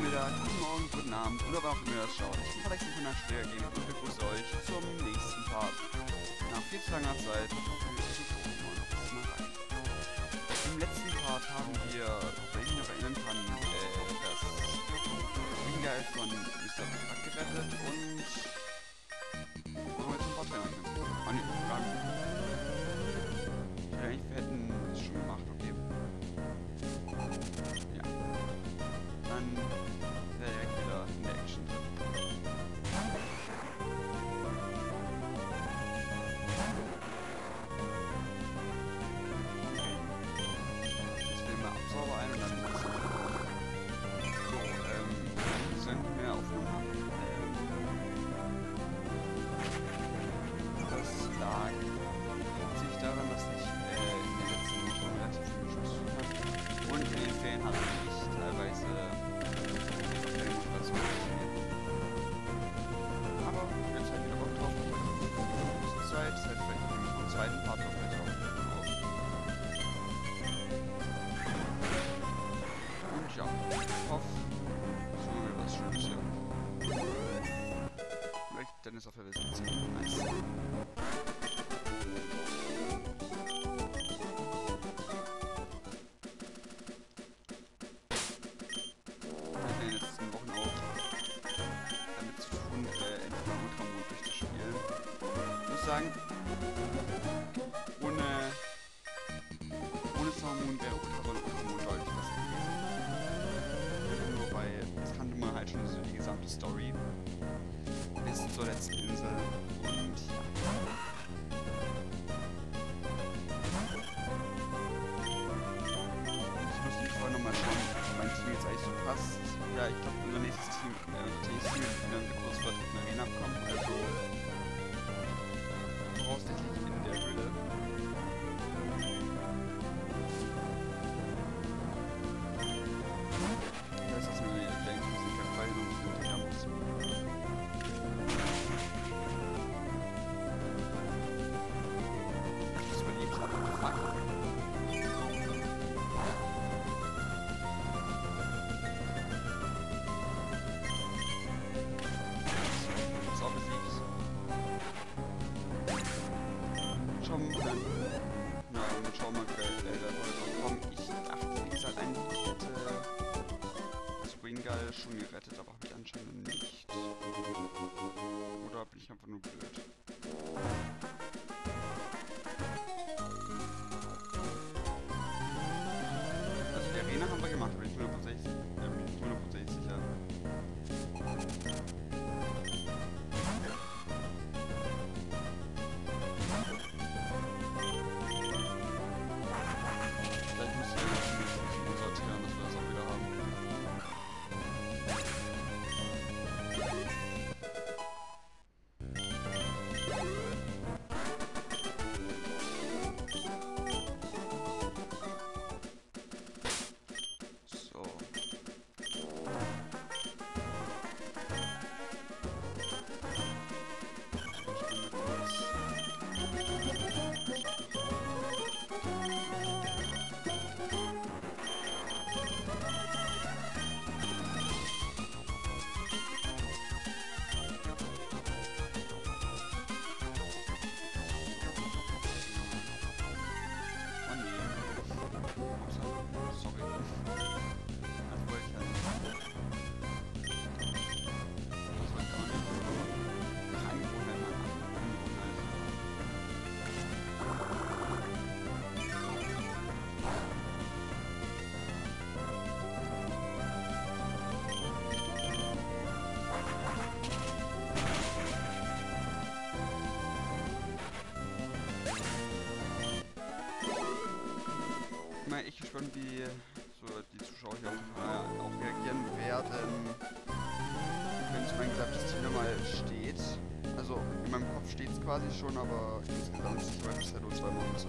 Mittag, guten Morgen, guten Abend oder wann auch immer ihr das schaut. Ich bin Alex von der Schläger Game und begrüße euch zum nächsten Part. Nach viel zu langer Zeit für Pokémon Snark. Im letzten Part haben wir, wenn ich mich noch erinnern kann, das Wingull von Mr. Betrag gerettet und haben wir zum Porträts angefangen. Ah ne, wir hätten es schon gemacht, okay. Ja. Dann wäre direkt wieder in der Action drin. Jetzt wählen wir Absauber ein und dann lassen wir. So, sind wir Aufnahmen haben. Das lag hauptsächlich daran, dass ich in der letzten Woche relativ viel Schuss hatte. Und in den Ferien hatte ich teilweise keine Motivation zu spielen. Aber jetzt halt wieder Bock drauf. Zur Zeit, das heißt vielleicht im zweiten Part noch vielleicht auch wieder drauf. Und ja, ich hoffe, so wird was Schönes hier. Vielleicht Dennis auf der Wiese ziehen. Nice. In den letzten Wochen auch damit zu tun, endlich mal Ultramond durchzuspielen. Ich muss sagen, ohne Ultramond wäre Ultramond deutlich besser gewesen. Nur weil es kannte man halt schon so die gesamte Story bis zur letzten Insel und ja. Ich muss mich vorher nochmal schauen, wie mein Team jetzt eigentlich so passt. Ja, ich glaube, unser nächstes Team, werden wir kurz vor der Arena bekommen, also voraussichtlich in der Höhle. Da ist das nur die Verfallen und für den Campus. Ich das überlebt habe, fuck. Schauen wir mal, komm, ich dachte, wie gesagt, eigentlich hätte das Wingull schon gerettet, aber habe ich anscheinend nicht. Oder bin ich einfach nur blöd? Also die Arena haben wir gemacht, aber ich bin mir nicht hundertprozentig sicher. Ich gespannt, wie so die Zuschauer hier auch reagieren werden, wenn so mein gesamtes Team nochmal steht. Also in meinem Kopf steht es quasi schon, aber insgesamt ist es bisher nur 2 Monate.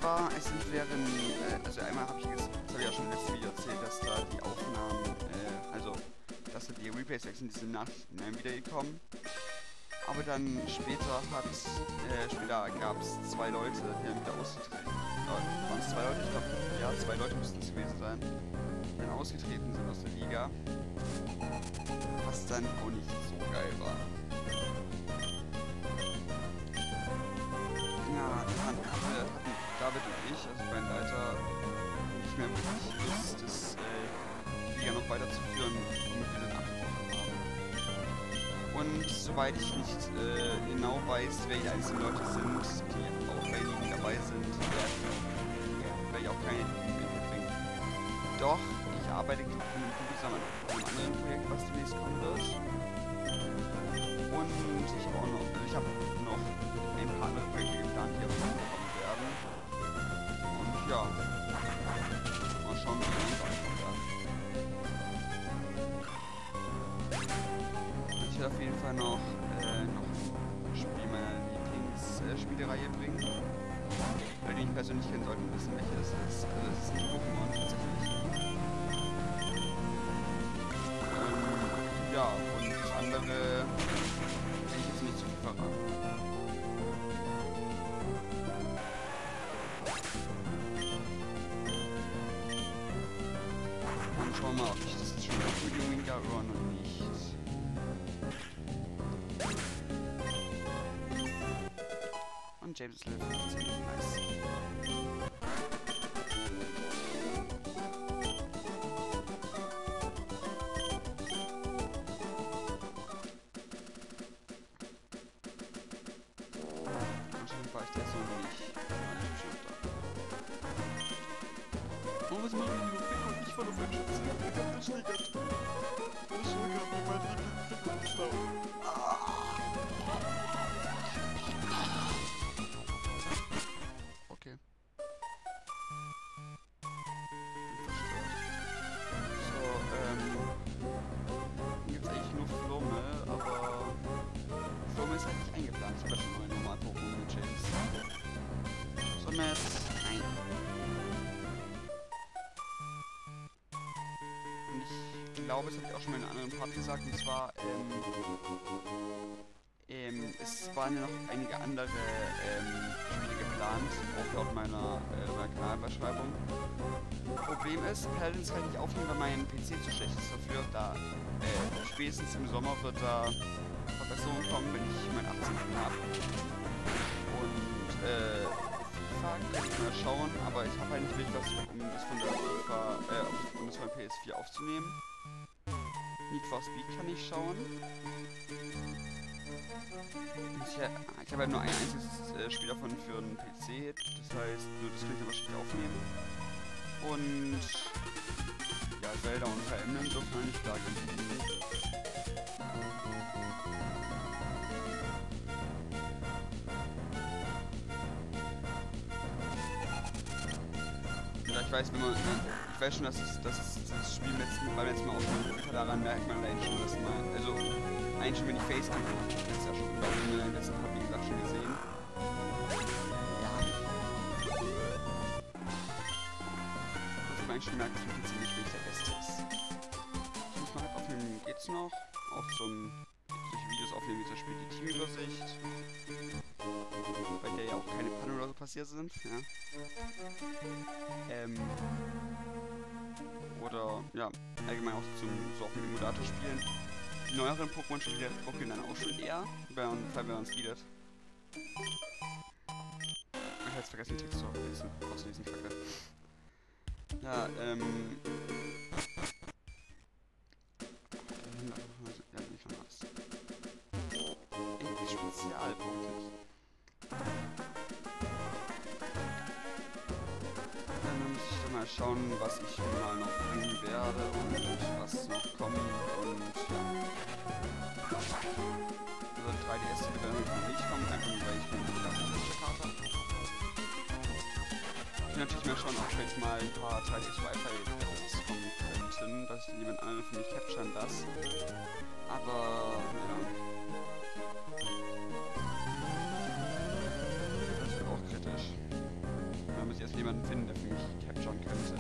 zwar, es sind also einmal habe ich jetzt, das habe ich ja schon im letzten Video erzählt, dass da die Aufnahmen, dass da die Replays weg sind, die sind nach wiedergekommen. Aber dann später gab es 2 Leute, die dann wieder ausgetreten. Waren es 2 Leute? Ich glaube, ja, 2 Leute müssten es gewesen sein, die dann ausgetreten sind aus der Liga. Was dann auch nicht so geil war. Ja, dann hatten David und ich, also mein Leiter, nicht mehr wirklich Lust, die Liga noch weiterzuführen, womit wir dann abgebrochen haben. Und soweit ich nicht genau weiß, wer die einzelnen Leute sind, die auch bei der Liga dabei sind, werde ich auch keine Liga bringen. Doch, ich arbeite mit einem Kumpel zusammen an einem anderen Projekt, was demnächst kommen wird. Und ich habe noch ein paar andere Projekte geplant, die auf jeden Fall kommen werden. Und ja, mal schauen, wie wir das anfangen werden. Ich werde auf jeden Fall noch ein Spiel meiner Lieblingsspielereihe bringen. Weil die ich persönlich kennen sollten, wissen, welches es ist. Also es ist ein Pokémon tatsächlich. Ja, und das andere will ich jetzt nicht zu viel verraten. Dann schauen wir mal, ob ich das jetzt schon auf Video Winker run oder nicht. Und James ist Level 15, nice. War ich da so nicht. Oh, was machen die Pico nicht von der Fenster? Ich hab das nicht ganz. Das ist schon gerade mein Lieblings-Pico-Schlau. Okay. Hier gibt's eigentlich nur Flumme, aber Flumme ist halt nicht eingeplant. Ich habe schon mal normal Pokémon mit James. Sondern jetzt nein. Und ich glaube, das habe ich auch schon mal in einer anderen Part gesagt, und zwar, es waren ja noch einige andere Spiele geplant, auch laut meiner Kanalbeschreibung. Problem ist, Paladins kann ich nicht aufnehmen, weil mein PC zu schlecht ist dafür. Da spätestens im Sommer wird da Verbesserungen kommen, wenn ich mein 18. habe. Und FIFA kann ich mal schauen, aber ich habe halt nicht wirklich was, um das von der FIFA, um das von PS4 aufzunehmen. Need for Speed kann ich schauen. Ich habe halt nur ein einziges Spiel davon für einen PC, das heißt, nur das kann ich aber wahrscheinlich aufnehmen. Und ja, Zelda und Fire Emblem dürfen wir nicht da gehen. Ja, ich weiß, ich weiß schon, dass das Spiel beim letzten Mal ausgespielt hat, daran merkt man eigentlich schon, dass man, also eigentlich schon, wenn ich Facecam mache, das ist ja schon in der letzten Part, wie gesagt, schon gesehen. Ja. Also man eigentlich schon merkt, dass mein PC nicht wirklich der Beste ist. Ich muss mal halt aufnehmen, geht's noch? Auch solche Videos aufnehmen, wie zum Beispiel die Teamübersicht. Bei der ja auch keine Pannen oder so passiert sind, ja. Oder, ja, allgemein auch so auf dem Emulator spielen. Die neueren Pokémon-Spiele ruckeln dann auch schon eher, wenn man speedet. Ich hab's vergessen, den Text vorzulesen, kacke. Ja, ja, wie schon was. Endlich Spezialpunkte. Mal schauen, was ich mal noch bringen werde und was noch kommt und ja. Also 3DS wird dann noch nicht kommen, einfach nur weil ich keine klassische Karte habe. Ich will natürlich mal schauen, ob vielleicht mal ein paar 3DS Wi-Fi kommen könnten, dass jemand anderes für mich capturen das. Aber ja. Das wird auch kritisch. Wenn man sich jemanden finden, der für mich capturen könnte.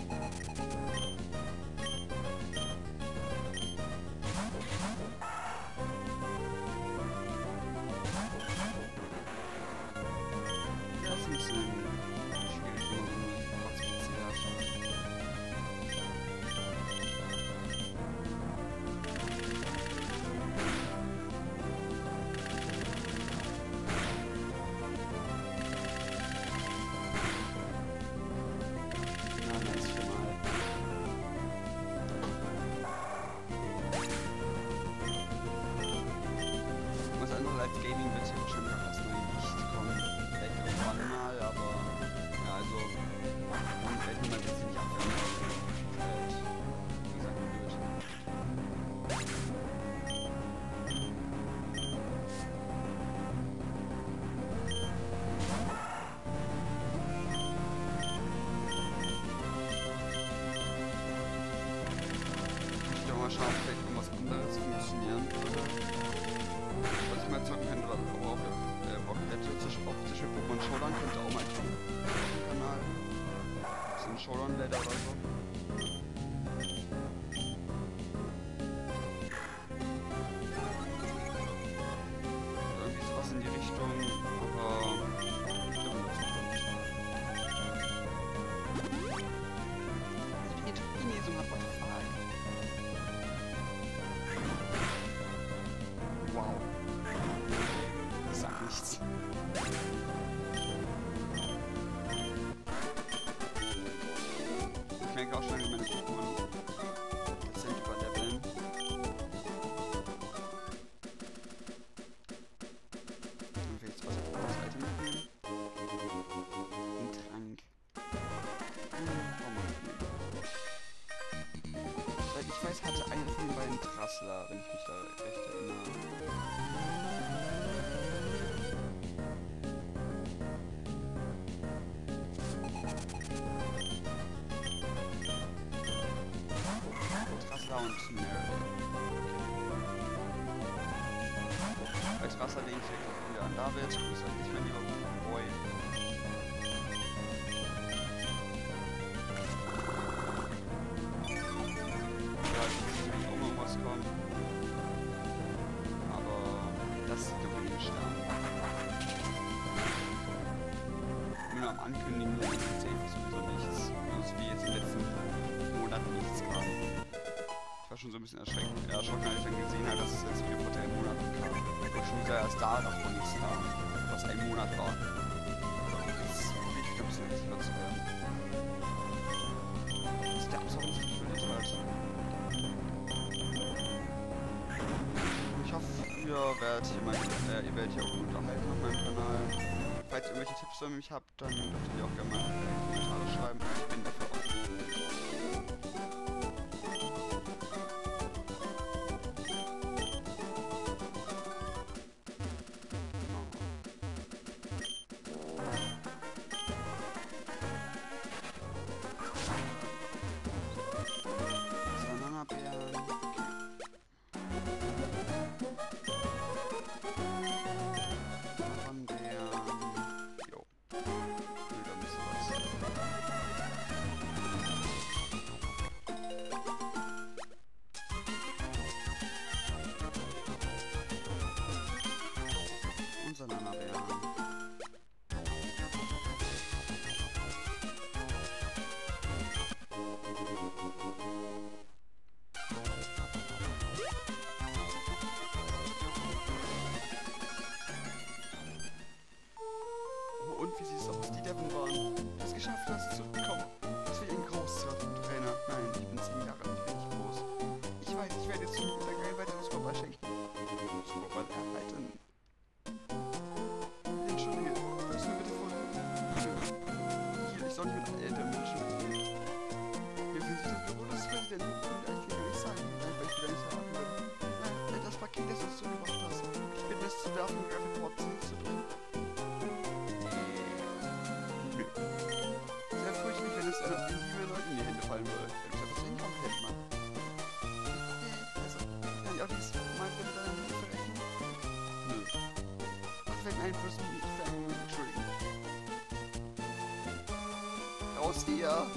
Ja, das ist ein bisschen schwierig, wenn man so einen Trotz-PC hat. Gaming wird hier wahrscheinlich auch erstmal nicht kommen. Vielleicht irgendwann mal, aber ja, also und wenn man jetzt nicht abwärmen kann, halt, wie gesagt, blöd. Ich will mal schauen, vielleicht irgendwas anderes funktionieren würde. Was ich mal zocken könnte, was ich auch Bock hätte, auf zwischen Pokémon Showdown könnte auch mal tun. Auf dem Kanal. So ein Showdown-Leader oder so. Irgendwie sowas in die Richtung, aber in der Zukunft. Die Genesung hat what the fuck. Wow. Ich sag nichts. Ich merke auch schon, wie meine Pokémon dezent überleveln. Dann will ich jetzt was Item mitnehmen. Ein Trank. Soweit ich weiß, hatte einer von den beiden Trassler, wenn ich mich da recht erinnere. Und Meryl. Als Wasser lege ich direkt auch wieder an David. Grüße an dich, mein lieber Boy. Ja, jetzt muss eigentlich auch mal irgendwas kommen. Aber das sieht doch in den Stern. Nur am Ankündigen, safe sowieso nichts. Also wie jetzt im letzten Monat nichts kam. Ich war schon so ein bisschen erschrocken, als ich dann gesehen habe, dass es jetzt wieder vor 3 Monaten kam. Ich schon wieder erst da davon nichts kam, was ein Monat war. Jetzt probiere ich wieder ein bisschen aktiver zu werden. Das ist der absolut nicht geduldig halt. Ich hoffe, ihr werdet hier auch gut unterhalten auf meinem Kanal. Falls ihr irgendwelche Tipps für mich habt, dann dürft ihr auch gerne mal in die Kommentare schreiben. Ich bin dafür offen. Und wie sieht es aus? Die Devon waren. Du hast geschafft, hast es zurückgekommen. Ich will ein Großtrainer. Nein, ich bin 10 Jahre alt, ich bin nicht groß. Ich weiß, ich werde jetzt wieder ein weiteres Superball schenken. Superball erhalten. Entschuldige, kannst du mir bitte folgen? Hier, ich soll nicht mit älteren Menschen mitgehen. Hier fühlt sich das Büro des Präsidenten. Ich will gar nicht sagen, weil ich wieder nicht erwarten würde. Das Paket, das du gebracht hast. Ich bin es zu werfen, um Gravel trotzdem zu bringen. Sehr furchtbar, wenn es einer in die Leute in die Hände fallen würde. Wenn ich das inkompetent mache. raus hier!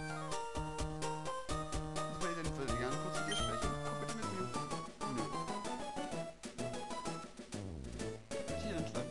Präsident würde gerne kurz mit dir sprechen. Komm bitte mit mir. Nö. Hier entlang.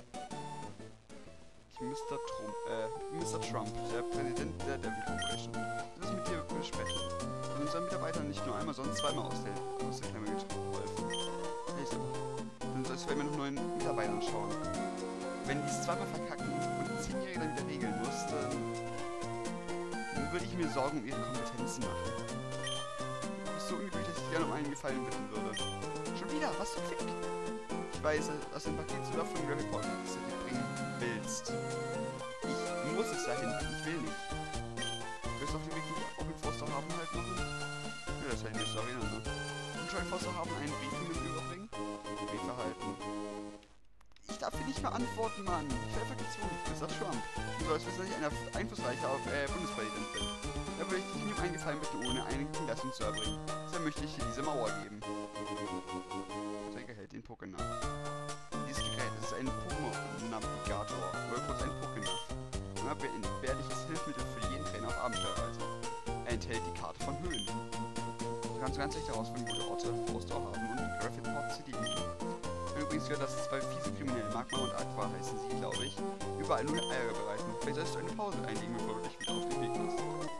Mr. Trump, der Präsident der Devil Corporation. Das ist mit dir besprechen. Und unseren Mitarbeitern nicht nur einmal, sondern zweimal aus der Klemme geholfen. Dann sollst du bei mir noch neuen Mitarbeitern schauen. Wenn die es zweimal verkacken und die 10-Jährige dann wieder regeln muss, dann würde ich mir Sorgen um ihre Kompetenzen machen. Du bist so ungemütlich, dass ich gerne um einen Gefallen bitten würde. Schon wieder? Was so quick? Ich weiß, aus dem Paket zu von Gravity Port bringen willst. Ich muss es dahin, ich will nicht. Willst du auf dem Weg auf den Forsterhafen halt machen? Ja, das hätte ich nicht so erinnern, ne? Und schon Forsterhafen einen Brief für mich überbringen? Brief erhalten. Ich darf hier nicht mehr antworten, Mann. Ich werde gezwungen. Mr. Trump. Du sollst wissen, dass ich ein einflussreicher Bundespräsident bin. Da würde ich dich nie um einen Gefallen bitten, ohne eine Entlassung zu erbringen. Deshalb möchte ich dir diese Mauer geben. Sein Gehalt den Pokénav. Dieses Gerät ist ein Pokémon-Navigator. Oder kurz ein Pokénav. Ein entbehrliches Hilfsmittel für jeden Trainer auf Abenteuerreise. Er enthält die Karte von Höhlen. Du kannst ganz leicht herausfinden, wo die Orte Forsterhafen und Gravity Port City liegen. Übrigens gehört, dass es zwei fiese Kriminelle, Magma und Aqua heißen sie, glaube ich, überall nur Eier bereiten. Vielleicht sollst du eine Pause einlegen, bevor du dich wieder auf den Weg machst.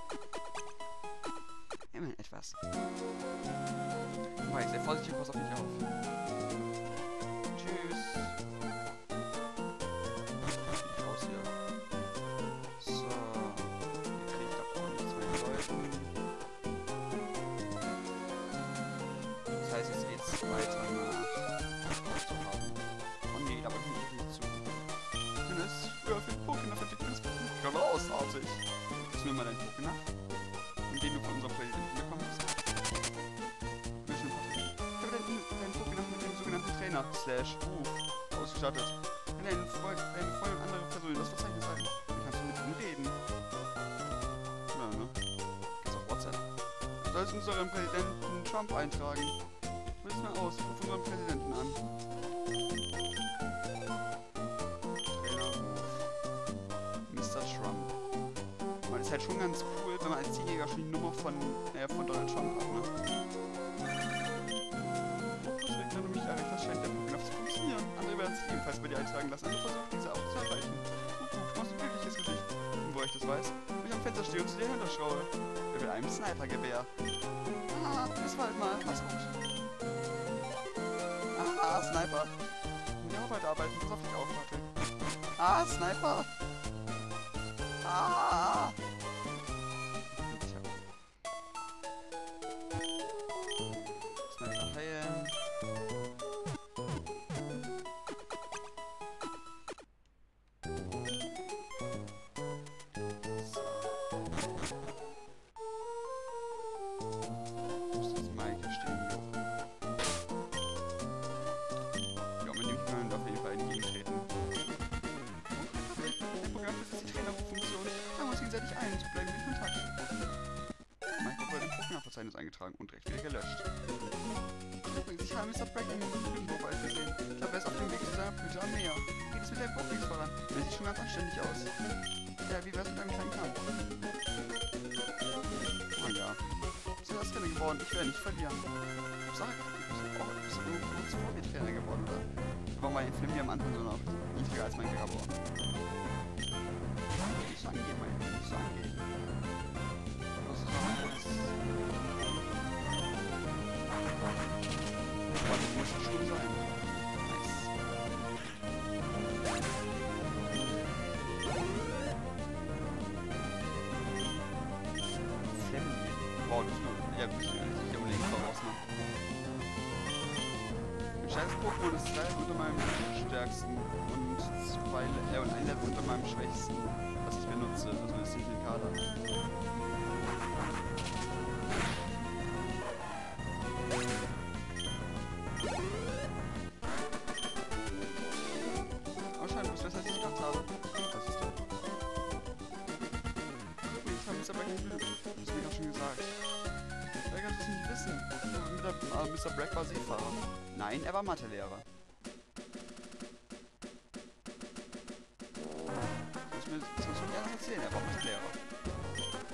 Immerhin etwas. Sei vorsichtig, pass auf dich auf. Tschüss. Ich raus hier. So. Hier kriege ich doch auch nichts mehr Leuten. Das heißt, jetzt geht's weiter nach. Großartig. Gibst du mir mal deinen Pokénav, den du von unserem Präsidenten bekommen hast? Ich habe deinen Pokénav mit dem sogenannten Trainer /Ruf ausgestattet. Wenn deine Freunde und andere Personen das Verzeichnis halten, dann kannst du mit ihnen reden. Ja, ne? Kannst auch WhatsApp. Du sollst unseren Präsidenten Trump eintragen. Willst du mal aus? Ruf unseren Präsidenten an. Ist halt schon ganz cool, wenn man als Teenager schon die Nummer von Donald Trump hat, ne? Das scheint der Pokénav zu funktionieren. Andere werden sich ebenfalls bei dir eintragen lassen. Also versuch diese auch zu erreichen. Du machst ein glückliches Gesicht. Und wo ich das weiß, wo ich am Fenster stehe und zu dir hinterschraube. Mit einem Snipergewehr. Ah, bis bald mal. Mach's gut. Ah, Sniper. Mit der Arbeit arbeiten, pass auf dich auf, Patrick. Ah, Sniper. Ah! Sniper heilen. Muss das mal hier stehen, jo. Ja, mit dem können wir auf jeden Fall entgegentreten. Gegenseitig ein, so bleiben wir in Kontakt. Mein Kopf wurde im Pokémon-Verzeichnis eingetragen und direkt wieder gelöscht. Übrigens, ich habe Mr. Brack im Wald gesehen. Ich glaube, er ist auf dem Weg zu seiner Blüte am Meer. Geht es mit deinem Pokémon voran? Der sieht schon ganz anständig aus. Ja, wie wär's mit einem kleinen Kampf? Oh ja. So ist Trainer geworden, ich werde nicht verlieren. Sag, du bist doch nur kurz vor mir Trainer geworden, oder? Warum war Film hier am Anfang so noch niedriger als mein Gregor? Nicht so angehen, mein Junge, nicht so angehen. Das ist doch alles. Aber das muss schon sein. Nice. Family. Wow, das ist nur. Ja, gut, ich unbedingt voraus, ne? Ein scheiß Pokémon ist 3 unter meinem stärksten und ein Level unter meinem schwächsten, was ich benutze. Also ist nicht den Kader. Aber scheinbar, du bist besser als ich gedacht habe. Was ist das? Ich habe Mr. Brack nicht Glück. Das hast du mir doch schon gesagt. Wer kann das nicht wissen? Mr. Brack war Seefahrer. Nein, er war Mathelehrer. Das muss mir erst erzählen, er war Mathelehrer.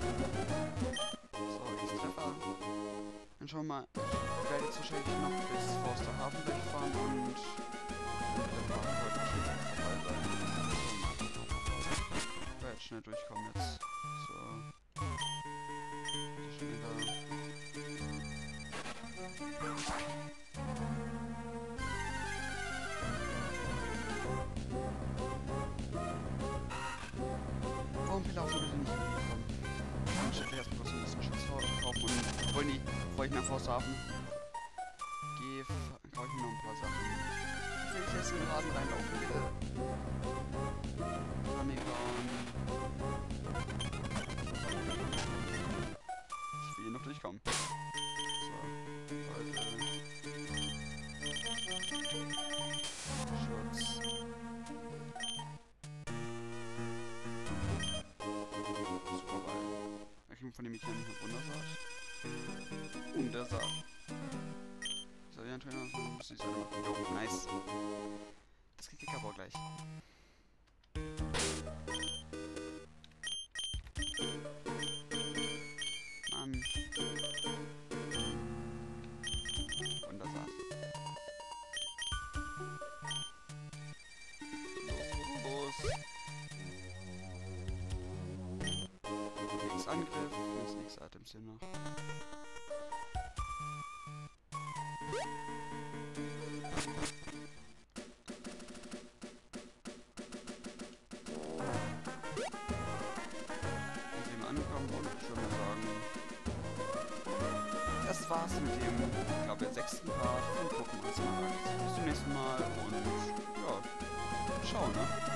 So, jetzt Treffer. Dann schauen wir mal. Ich werde jetzt wahrscheinlich noch bis Forster Hafen wegfahren und der Park wird wahrscheinlich extra dabei sein. Ich werde jetzt schnell durchkommen jetzt. So. Schneller. Warum wir laufen bitte nicht hinkommen? Ich hätte erstmal kurz ein bisschen Schutz kaufen und wollen die, bevor ich nach Forsthafen gehe, kaufe ich mir noch ein paar Sachen. Ich will nicht jetzt in den Laden reinlaufen, bitte. Honeycomb. Ich will hier noch durchkommen. So, Leute. Schutz. Von dem ich ja nicht mehr Wundersaat. Und der Saat. Soll ich einen Trainer machen? Muss ich selber machen. Jo, nice. Das kriegt ich aber auch gleich. Mann. Wundersaat. So, los. Angriff, jetzt nichts Items hier noch. Wir sind angekommen und ich würde mal sagen, das war's mit dem, ich glaube, der 6. Part von Pokémon Smaragd. Bis zum nächsten Mal und ja, ciao, ne?